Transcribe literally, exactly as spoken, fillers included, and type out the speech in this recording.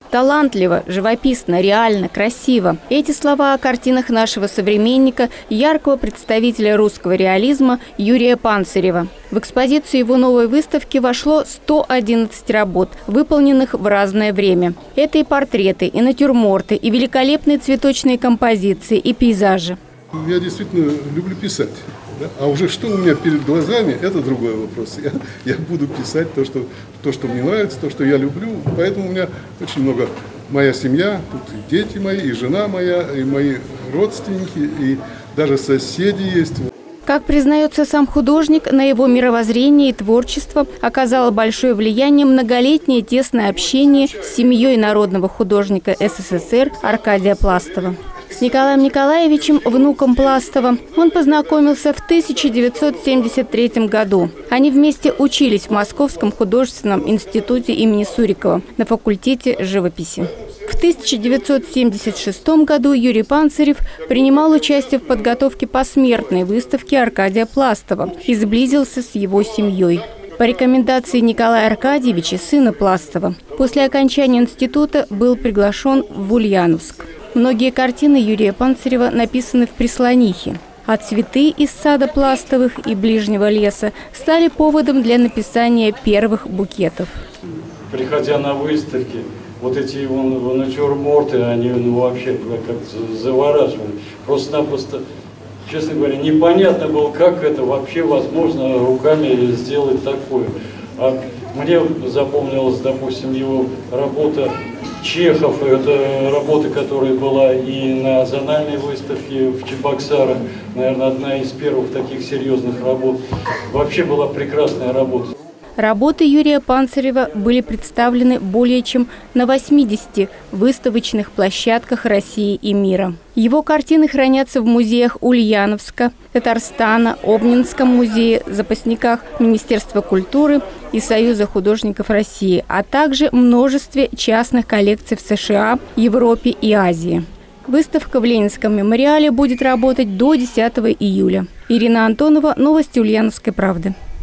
Талантливо, живописно, реально, красиво. Эти слова о картинах нашего современника, яркого представителя русского реализма Юрия Панцирева. В экспозицию его новой выставки вошло сто одиннадцать работ, выполненных в разное время. Это и портреты, и натюрморты, и великолепные цветочные композиции, и пейзажи. Я действительно люблю писать. Да? А уже что у меня перед глазами, это другой вопрос. Я, я буду писать то что, то, что мне нравится, то, что я люблю. Поэтому у меня очень много, моя семья, тут и дети мои, и жена моя, и мои родственники, и даже соседи есть. Как признается сам художник, на его мировоззрение и творчество оказало большое влияние многолетнее тесное общение с семьей народного художника СССР Аркадия Пластова. С Николаем Николаевичем, внуком Пластова, он познакомился в тысяча девятьсот семьдесят третьем году. Они вместе учились в Московском художественном институте имени Сурикова на факультете живописи. В тысяча девятьсот семьдесят шестом году Юрий Панцирев принимал участие в подготовке посмертной выставки Аркадия Пластова и сблизился с его семьей. По рекомендации Николая Аркадьевича, сына Пластова, после окончания института был приглашен в Ульяновск. Многие картины Юрия Панцирева написаны в Преслонихе, а цветы из сада Пластовых и ближнего леса стали поводом для написания первых букетов. Приходя на выставки, вот эти его натюрморты, они ну, вообще как завораживали. Просто-напросто, честно говоря, непонятно было, как это вообще возможно руками сделать такое. А мне запомнилась, допустим, его работа Чехов, это работа, которая была и на зональной выставке в Чебоксарах, наверное, одна из первых таких серьезных работ. Вообще была прекрасная работа. Работы Юрия Панцирева были представлены более чем на восьмидесяти выставочных площадках России и мира. Его картины хранятся в музеях Ульяновска, Татарстана, Обнинском музее, запасниках Министерства культуры и Союза художников России, а также множестве частных коллекций в США, Европе и Азии. Выставка в Ленинском мемориале будет работать до десятого июля. Ирина Антонова, новости Ульяновской правды.